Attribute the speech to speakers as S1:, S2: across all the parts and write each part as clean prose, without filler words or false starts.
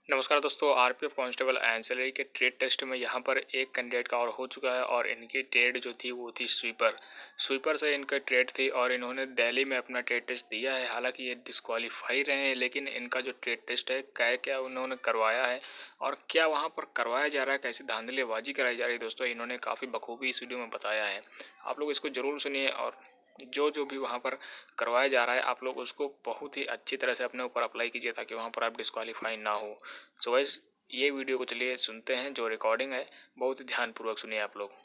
S1: नमस्कार दोस्तों, RPF constable ancillary के ट्रेड टेस्ट में यहाँ पर एक कैंडिडेट का और हो चुका है और इनकी ट्रेड जो थी वो थी स्वीपर से इनका ट्रेड थी और इन्होंने दिल्ली में अपना ट्रेड टेस्ट दिया है। हालांकि ये डिस्क्वालीफाई रहे हैं, लेकिन इनका जो ट्रेड टेस्ट है क्या उन्होंने करवाया है और क्या वहाँ पर करवाया जा रहा है, कैसी धांधलीबाजी कराई जा रही है दोस्तों, इन्होंने काफ़ी बखूबी इस वीडियो में बताया है। आप लोग इसको ज़रूर सुनिए और जो भी वहाँ पर करवाया जा रहा है आप लोग उसको बहुत ही अच्छी तरह से अपने ऊपर अप्लाई कीजिए ताकि वहाँ पर आप डिस्क्वालीफाई ना हो। सो गाइस, ये वीडियो को चलिए सुनते हैं, जो रिकॉर्डिंग है बहुत ही ध्यानपूर्वक सुनिए आप लोग।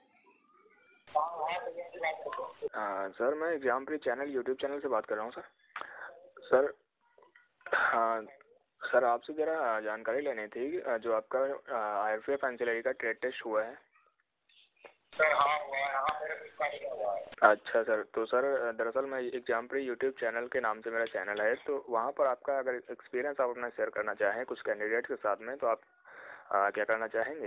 S2: सर मैं exam pre channel YouTube channel से बात कर रहा हूँ सर। हाँ सर, आपसे ज़रा जानकारी लेनी थी जो आपका आरपीएफ एंसिलरी का ट्रेड टेस्ट हुआ है।
S3: सर हाँ हुआ है, हाँ मेरे को इसका नहीं हुआ है।
S2: अच्छा सर, तो सर दरअसल मैं एग्जाम प्री यूट्यूब चैनल के नाम से मेरा चैनल है, तो वहाँ पर आपका अगर एक्सपीरियंस आप अपना शेयर करना चाहें कुछ कैंडिडेट के साथ में, तो आप क्या करना चाहेंगे?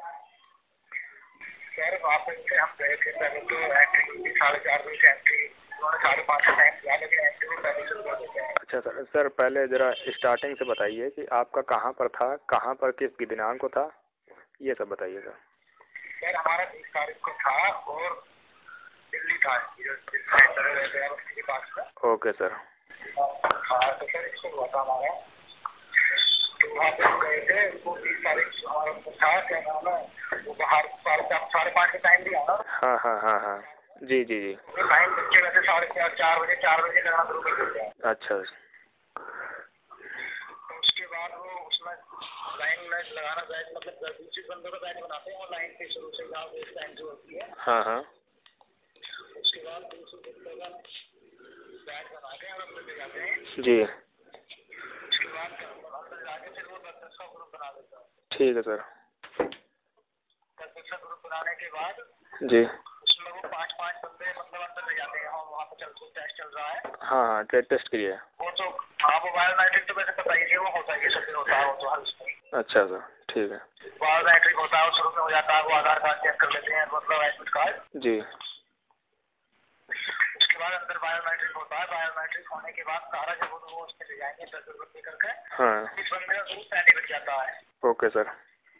S3: सर वहाँ पे हम गए थे, पहले तो एंट्री 4:30 बजे से एंट्री, उन्होंने 5:30 का टाइम दिया, लेकिन एंट्री को पहले शुरू कर देते हैं।
S2: अच्छा सर पहले ज़रा स्टार्टिंग से बताइए कि आपका कहाँ पर था, कहाँ पर किस दिनांक को था, ये सब बताइए सर।
S3: सर हमारा 30 तारीख को था और दिल्ली था, जो सेंटर है गयावती के पास में।
S2: Okay sir.
S3: हाँ तो सर इसको हुआ था हमारा, तो वहाँ पे हम गए थे, वो 30 तारीख हमारा था, क्या नाम है वो बाहर 5:30 का टाइम दिया ना।
S2: हाँ जी जी जी।
S3: टाइम बच्चे वैसे 4:30 बजे करना शुरू कर देते हैं।
S2: अच्छा।
S3: तो उसके बाद वो उसमें लाइन में लगाना बैच, मतलब 20 बंदों का बैच बनाते हैं और लाइन से शुरू से जहाँ बेस लाइन जो होती है।
S2: हाँ
S3: उसके बाद 200 बंदों का बैच बना के हम अंदर ले जाते हैं
S2: जी।
S3: उसके बाद अंदर जाके फिर वो 10-10 का ग्रुप बना देता है।
S2: ठीक है सर।
S3: 10-10 का ग्रुप बनाने के बाद
S2: जी।
S3: उसमें वो 5-5 बंदे मतलब अंदर ले जाते हैं। हम वहाँ पे टेस्ट चल रहा है।
S2: हाँ ट्रेड टेस्ट के लिए।
S3: वो तो हाँ वो बायोमेट्रिक तो वैसे पता ही है, वो होता है, ये सब होता है, वो तो हर उसमें।
S2: अच्छा सर ठीक है।
S3: बायोमेट्रिक होता है, शुरू में हो जाता है, वो आधार कार्ड चेक कर लेते हैं, मतलब एडमिट कार्ड।
S2: जी।
S3: उसके बाद अंदर बायोमेट्रिक होता है, बायोमेट्रिक होने के बाद सारा जब वो उसमें ले जाएंगे 10 बंदे करके।
S2: हाँ।
S3: इस बंदे का ग्रुप पहले बच जाता है।
S2: Okay sir.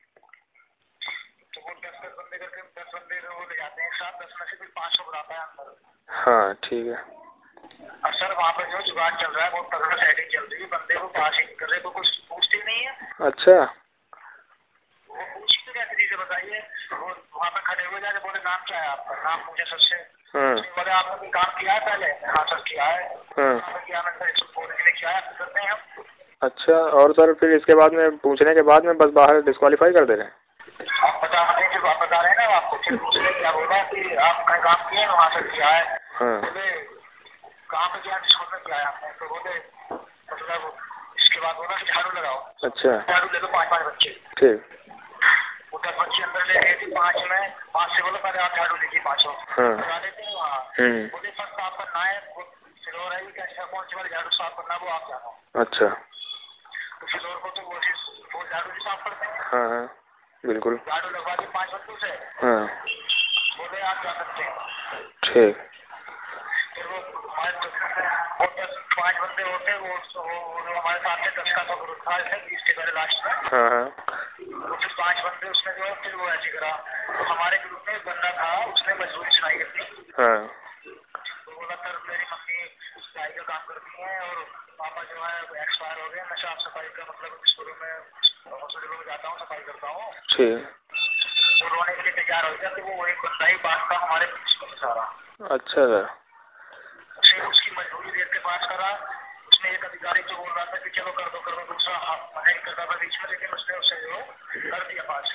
S3: तो वो 10 बंदे करके 10 बंदे वो ले जाते हैं एक साथ, 10 में से फिर 500 बनाता है अंदर।
S2: हाँ ठीक है।
S3: और सर वहाँ पर जो जुगाड़ चल रहा है बहुत तगड़ा सेटिंग चल रही है, बंदे को पास ही नहीं कर रहे, वो कुछ पूछते ही नहीं है।
S2: अच्छा।
S3: वो पूछ तो कैसे चीजें बताइए, वो वहाँ पे खड़े हुए जाके बोले नाम क्या है आपका, नाम पूछे सर से।
S2: हाँ
S3: बोले आपने कोई काम किया है पहले? हाँ सर किया है।
S2: हाँ।
S3: किया मैं सर बोलने के लिए किया है, करते हैं हम।
S2: अच्छा, और सर फिर इसके बाद में पूछने के बाद में बस बाहर डिस्क्वालीफाई कर दे रहे हैं?
S3: आप बता रहे हैं, आप बता रहे हैं ना, आपको फिर उसने क्या बोला कि आप कहीं काम किए वहाँ से किया है।
S2: हाँ।
S3: बोले कहाँ पे किया, स्कूल में किया है आपने? तो बोले मतलब इसके बाद बोला कि झाड़ू लगाओ।
S2: अच्छा।
S3: झाड़ू ले लो 5-5 बच्चे।
S2: ठीक।
S3: वो 10 बच्चे अंदर ले गए थे, 5 से बोलो पहले आप झाड़ू लीजिए 5
S2: हाँ।
S3: लगा लेते हैं वहाँ। बोले फर्स्ट साफ करना है, वो फ्लोर है कैसा, कौन सी वाली झाड़ू साफ करना है वो आप जानो।
S2: अच्छा।
S3: तो फ्लोर को तो वो झाड़ू भी साफ करते हैं।
S2: हाँ बिल्कुल।
S3: झाड़ू लगवा दी 5 बंदों से।
S2: हाँ।
S3: बोले आप जा सकते हैं।
S2: ठीक।
S3: फिर वो हमारे 5 बंदे होते, वो हमारे साथ 10 का ग्रुप था, 20 के पहले लास्ट में।
S2: हाँ।
S3: तो फिर 5 बंदे उसने जो है फिर वो ऐसे करा। तो हमारे ग्रुप में एक बंदा था, उसने मजदूरी सुनाई अपनी।
S2: हाँ।
S3: तो बोला सर मेरी मम्मी सिलाई का काम करती है और पापा जो है एक्सपायर हो गए, मैं साफ सफाई का मतलब स्कूलों में हॉस्पिटलों में जाता हूँ, सफाई करता हूँ।
S2: ठीक।
S3: तो रोने के लिए तैयार हो गया, तो वो एक बंदा ही पास था हमारे सारा।
S2: अच्छा सर।
S3: उसने उसकी मजदूरी देख के पास करा। उसमें एक अधिकारी जो बोल रहा था कि चलो कर दो, दूसरा मना ही करता था बीच में, लेकिन उसने उसे जो कर दिया पास।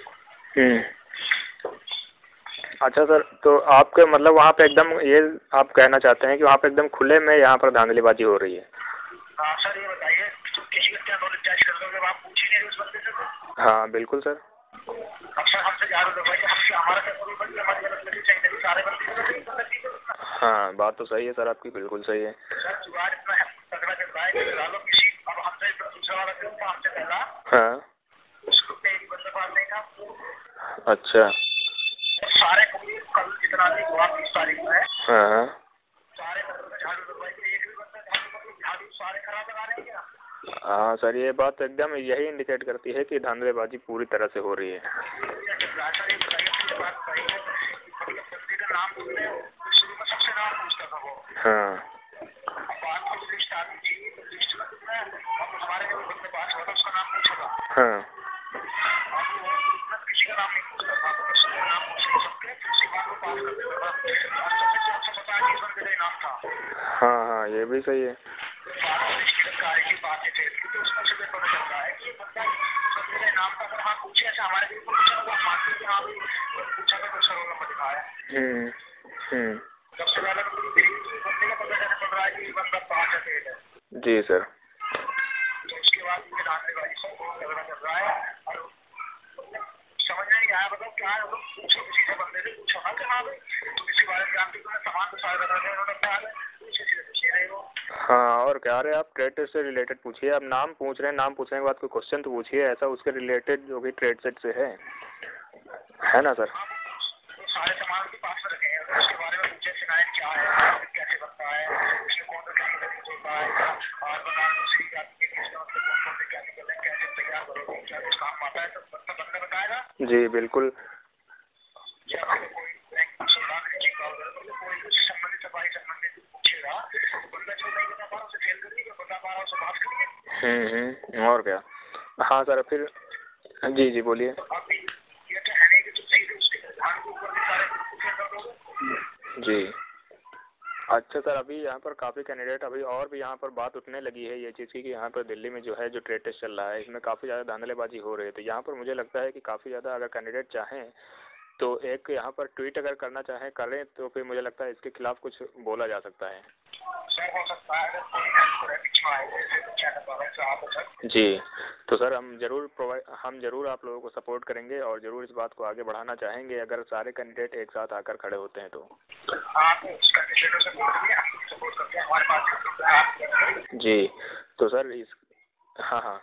S2: अच्छा सर, तो आपके मतलब वहाँ पे एकदम ये आप कहना चाहते हैं कि वहाँ पे एकदम खुले में यहाँ पर धांधलीबाजी हो रही है?
S3: हाँ सर ये बताइए, तो किसी का क्या नॉलेज टेस्ट कर दोगे, आप पूछ ही नहीं रहे उस बंदे से तो।
S2: हाँ बिल्कुल सर।
S3: अब सर हमसे झाड़ू लगवाइए, हमसे हमारा क्या करूँ, बंदे हमारी गलत लगी चाहिए, सारे बंदे।
S2: हाँ बात तो सही है सर, आपकी बिल्कुल सही है।
S3: सर जुगाड़ इतना तगड़ा चल रहा है कि लगा लो किसी, अब हमसे दूसरा वाला जो था हमसे पहला,
S2: हाँ।
S3: उसको पे एक बंदा पास नहीं था।
S2: अच्छा।
S3: सारे कल जितना भी हुआ 20 तारीख में,
S2: हाँ।
S3: सारे बंदों ने झाड़ू लगवाई, एक भी बंदा झाड़ू सारे खराब लगा रहे हैं क्या?
S2: हाँ सर, ये बात एकदम यही इंडिकेट करती है कि धांधलेबाजी पूरी तरह से हो रही है। हाँ हाँ हाँ हाँ, ये भी सही है। हम्म हम्म, जी सर।
S3: तो उसके बाद ये धांधलेबाजी सब बहुत झगड़ा चल रहा है और समझ में नहीं आया, मतलब क्या है, मतलब पूछो किसी से, बंदे से पूछो ना कि हाँ भाई तुम इसके बारे में जानते हो, सामान तो सारा बता दें, उन्होंने कहा है पूछे नहीं वो।
S2: हाँ, और क्या रहे आप ट्रेड सेट से रिलेटेड पूछिए। आप नाम पूछ रहे हैं, नाम पूछने के बाद कोई क्वेश्चन तो पूछिए ऐसा उसके रिलेटेड जो भी ट्रेड सेट से है ना सर।
S3: सारे सामान उसके पास में रखे हैं, उसके बारे में पूछे फिनाइल क्या है, कैसे बनता है, इसमें कौन सा केमिकल यूज होता है, और बता दूसरी बात ये कि इसका मतलब कौन कौन से केमिकल है, कैसे तैयार करोगे, क्या कुछ काम आता है, सब बंदा बताएगा।
S2: जी बिल्कुल।
S3: या फिर कोई कोई कुछ संबंधित सफाई संबंधित पूछेगा तो बंदा जो नहीं बता पा रहा उसे फेल करिए, बता पा रहा उसे पास करिए।
S2: और क्या। हाँ सर, फिर जी जी बोलिए।
S3: अभी ये तो है नहीं कि तुम सीधे उसके ध्यान के ऊपर भी सारे फेल कर दोगे।
S2: जी अच्छा सर, अभी यहाँ पर काफ़ी कैंडिडेट अभी और भी यहाँ पर बात उठने लगी है ये चीज़ की कि यहाँ पर दिल्ली में जो है जो ट्रेड टेस्ट चल रहा है इसमें काफ़ी ज़्यादा धांधलेबाजी हो रही है। तो यहाँ पर मुझे लगता है कि काफ़ी ज़्यादा अगर कैंडिडेट चाहें तो एक यहाँ पर ट्वीट अगर करना चाहें करें तो फिर मुझे लगता है इसके खिलाफ कुछ बोला जा सकता है।
S3: हो सकता है
S2: जी तो सर हम जरूर आप लोगों को सपोर्ट करेंगे और ज़रूर इस बात को आगे बढ़ाना चाहेंगे अगर सारे कैंडिडेट एक साथ आकर खड़े होते हैं तो। जी तो सर इस हाँ हाँ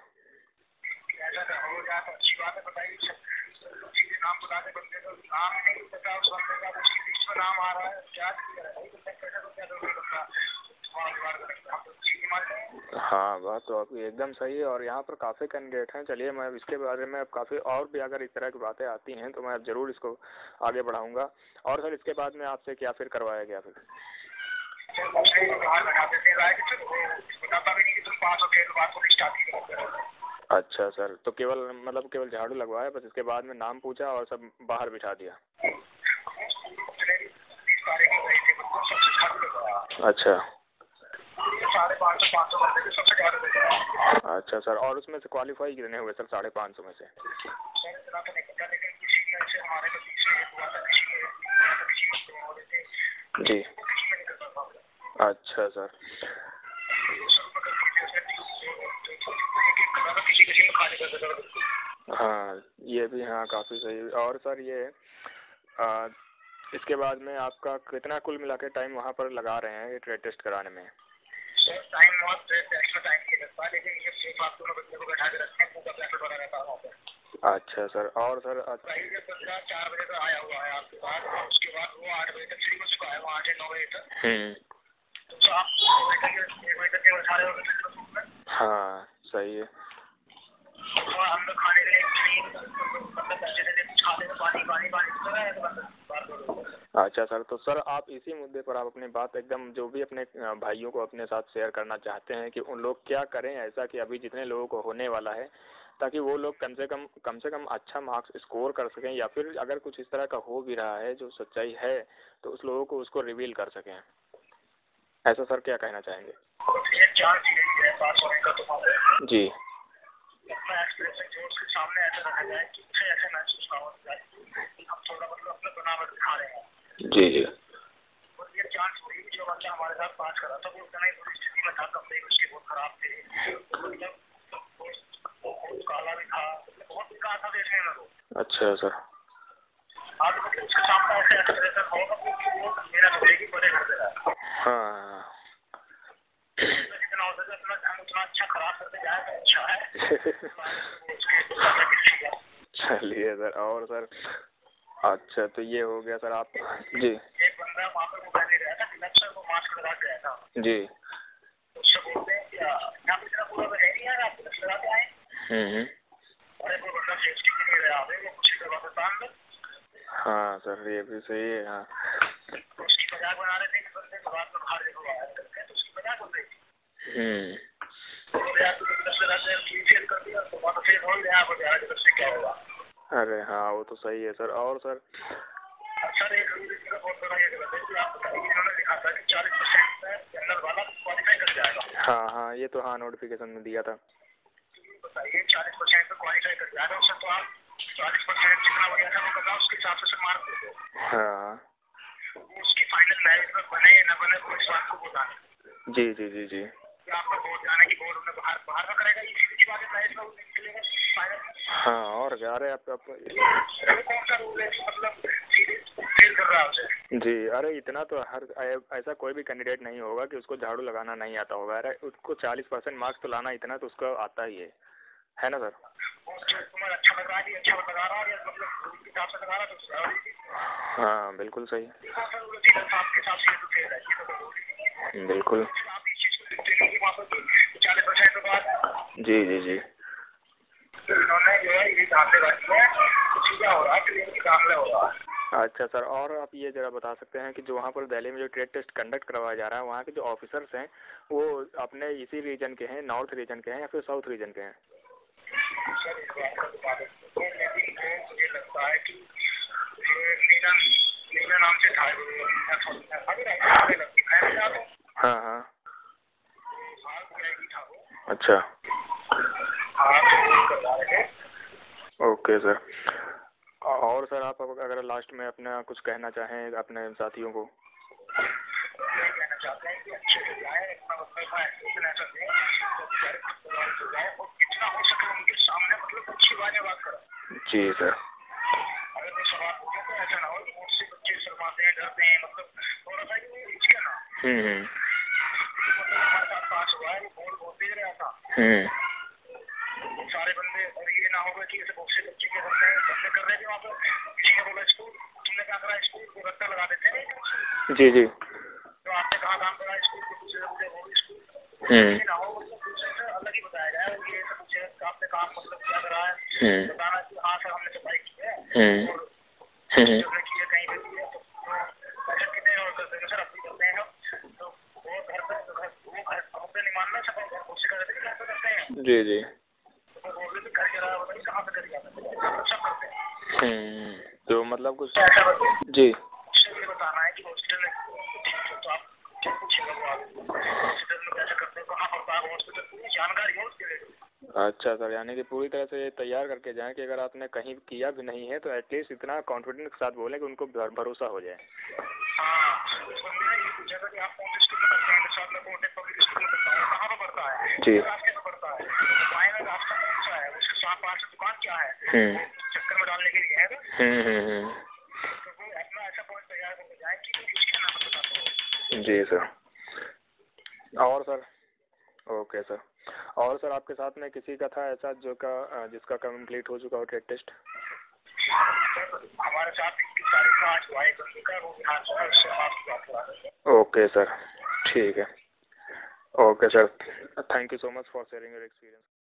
S3: नाम बता दे बंदे को, नाम नहीं पता उस बंदे का, उसकी लिस्ट में नाम आ रहा है, क्या
S2: हाँ, बात तो आपकी एकदम सही है और यहाँ पर काफ़ी कैंडिडेट हैं। चलिए मैं इसके बारे में अब काफ़ी और भी अगर इस तरह की बातें आती हैं तो मैं ज़रूर इसको आगे बढ़ाऊंगा। और सर इसके बाद में आपसे क्या फिर करवाया गया फिर? अच्छा सर, तो केवल मतलब केवल झाड़ू लगवाया बस, इसके बाद में नाम पूछा और सब बाहर बिठा दिया? अच्छा अच्छा सर, और उसमें से क्वालिफाई कितने हुए सर 550 में से? जी अच्छा सर। हाँ ये भी, हाँ काफ़ी सही। और सर ये इसके बाद में आपका कितना कुल मिला के टाइम वहाँ पर लगा रहे हैं ये ट्रेड टेस्ट कराने में?
S3: टाइम बहुत एक्स्ट्रा टाइम नहीं लगता, लेकिन ये सिर्फ आपको बच्चे को बैठा के रखते हैं, पूरा पैकेट बना रहता है वहाँ पे।
S2: अच्छा सर, और सर
S3: 4 बजे तक आया हुआ है आपके पास, उसके बाद वो 8 बजे तक फ्री हो चुका है, वो 8 या 9 बजे तक। तो आप 1 बजे तक सारे
S2: हाँ सही है।
S3: हम लोग खाने के लिए मतलब पैसे देते खाने में पानी पानी पानी।
S2: अच्छा सर, तो सर आप इसी मुद्दे पर आप अपनी बात एकदम जो भी अपने भाइयों को अपने साथ शेयर करना चाहते हैं कि उन लोग क्या करें ऐसा कि अभी जितने लोगों को होने वाला है ताकि वो लोग कम से कम अच्छा मार्क्स स्कोर कर सकें, या फिर अगर कुछ इस तरह का हो भी रहा है जो सच्चाई है तो उस लोगों को उसको रिवील कर सकें, ऐसा सर क्या कहना चाहेंगे? जी
S3: सामने ऐसा रखा जाए कि ऐसे महसूस ना हो कि हम थोड़ा मतलब अपने बनावट दिखा रहे हैं।
S2: जी जी
S3: और ये चांस हुई कि जो बच्चा हमारे साथ पास करा था वो उतना ही बुरी स्थिति में था, कपड़े उसके बहुत खराब थे, मतलब बहुत काला भी था, बहुत बेकार था देखने में वो। अच्छा
S2: सर।
S3: आज मतलब उसके सामने ऐसे एक्सप्रेशन होगा कि वो मेरा होगी बड़े घर पे रहा।
S2: हाँ
S3: जितना हो सके अपना ध्यान उतना अच्छा खराब करते जाए तो अच्छा है।
S2: चलिए सर, और सर अच्छा तो ये हो गया सर आप जी।
S3: एक बंदा वहाँ पर वो कहने गया था कि सर वो मास्क लगा गया था
S2: जी।
S3: उससे बोलते हैं कि यहाँ पे पूरा तो है नहीं यार, आपको तो लगाते आए। अरे कोई बंदा सेफ्टी के लिए गया है, वो कुछ करवा देता है।
S2: हाँ सर ये भी सही है। हाँ
S3: तो उसकी मजाक बना रहे थे कि बंदे को रात में बाहर देखो आया करते हैं, तो उसकी मजाक बन रही थी। तो यार तो 10,000 फेल कर दिया, तो बात फेल हो गया, आप यार जब से क्या होगा।
S2: अरे हाँ वो तो सही है सर। और सर
S3: सर एक का बहुत बड़ा ये गलत है कि आप बताइए, इन्होंने लिखा था कि 40% में जनरल वाला क्वालिफाई कर जाएगा।
S2: हाँ हाँ ये तो हाँ नोटिफिकेशन में दिया था।
S3: बताइए 40% में क्वालिफाई कर जाएगा उससे, तो आप 40% जितना हो गया था वो करना, उसके हिसाब से मार्क दे दो।
S2: हाँ
S3: वो उसकी फाइनल मेरिट में बने या न बने वो इस बात को बताने।
S2: जी जी जी जी।
S3: आपका बोर्ड जाने की बोर्ड उन्हें बाहर बाहर में करेगा, ये सीधी बात है, मेरिट में निकलेगा फाइनल।
S2: हाँ और क्या। अरे आप
S3: कौन सा रूल है मतलब सीधे फेल कर रहा है उसे।
S2: जी अरे इतना तो हर ऐसा कोई भी कैंडिडेट नहीं होगा कि उसको झाड़ू लगाना नहीं आता होगा। अरे उसको 40% मार्क्स तो लाना इतना तो उसको आता ही है ना सर।
S3: तुम्हें अच्छा लग रहा है, अच्छा लगा रहा है, मतलब हिसाब से लगा रहा है तो
S2: हाँ बिल्कुल सही।
S3: आपके हिसाब से तो फेल है,
S2: बिल्कुल।
S3: आप इस चीज को देखते नहीं कि वहाँ पर 40% के बाद।
S2: जी जी जी।
S3: इन्होंने जो है ये दाखिले रखी है, सीधा हो रहा है, क्लियर की दाखिला हो रहा है।
S2: अच्छा सर और आप ये जरा बता सकते हैं कि जो वहाँ पर दिल्ली में जो ट्रेड टेस्ट कंडक्ट करवाया जा रहा है, वहाँ के जो ऑफिसर्स हैं वो अपने इसी रीजन के हैं, नॉर्थ रीजन के हैं या फिर साउथ रीजन के हैं?
S3: सर इस बात का बता देते हैं, लेकिन मुझे लगता है कि मीना नाम से था,
S2: हाँ हाँ अच्छा ओके सर। और सर आप अगर लास्ट में अपना कुछ कहना चाहें अपने साथियों को।
S3: कहना चाहते हैं कि अच्छे से जाए, इतना और जितना हो सके उनके सामने मतलब अच्छी बात करो।
S2: जी सर।
S3: अगर कोई सवाल पूछे तो ऐसा ना हो कि मुझसे बच्चे शर्माते हैं, डरते हैं, मतलब थोड़ा सा ये हिचके ना। मतलब हमारे साथ पास हुआ है, वो बोल तेज रहा था। सारे बंदे, और ये ना होगा कि ऐसे बहुत से बच्चे के बंदे कर रहे थे वहाँ पर, किसी ने बोला स्कूल, तुमने क्या करा, स्कूल को रट्टा लगा देते हैं। जी जी। तो आपने कहा काम करा स्कूल को, दूसरे से मुझे वो स्कूल ये ना हो, मतलब दूसरे से अलग ही बताया जाए, ये सब मुझे आपने काम मतलब क्या करा है, बताना कि हाँ सर हमने सफाई की है और की है कहीं पे भी है, तो ऐसा कितने और करते हैं सर, अपनी करते हैं हम, तो वो घर पे वो घर पे नहीं मानना, सब घर से करते हैं, घर पे करते हैं। जी जी। तो बोल रहे थे घर के रहा बताइए कहाँ पे कर जाते सब करते हैं।
S2: तो मतलब कुछ
S3: ऐसा
S2: जी
S3: ये बताना है कि हॉस्पिटल में तो आप क्या पूछेगा वो आपको, हॉस्पिटल में कैसे करते हैं, कहाँ पड़ता है हॉस्पिटल, पूरी जानकारी हो उसके लिए। अच्छा
S2: सर यानी कि पूरी तरह से तैयार करके जाएं कि अगर आपने कहीं किया भी नहीं है तो एटलीस्ट इतना कॉन्फिडेंस के साथ बोलें कि उनको भरोसा हो जाए।
S3: हाँ उस बंदे ने ये पूछा था कि आप कौन से स्कूल में पढ़ते हैं, साथ में कौन पब्लिक स्कूल में पढ़ता है, कहाँ पे पढ़ता है,
S2: जी
S3: रास्ते में पढ़ता है, फाइनल रास्ता कौन सा है, उसके साथ पास दुकान क्या है, चक्कर में डालने के लिए है ना। तो वो अपना ऐसा पॉइंट तैयार करके जाए कि उसके नाम बताते।
S2: जी सर। और सर ओके सर। और सर आपके साथ में किसी का था ऐसा जो का जिसका कंप्लीट हो चुका हो ट्रेड टेस्ट?
S3: हमारे साथ 21 तारीख का आज हुआ है बंदे का, वो बिहार से है, उससे आपकी बात करा रहे हैं।
S2: ओके सर ठीक है। Okay sir thank you so much for sharing your experience.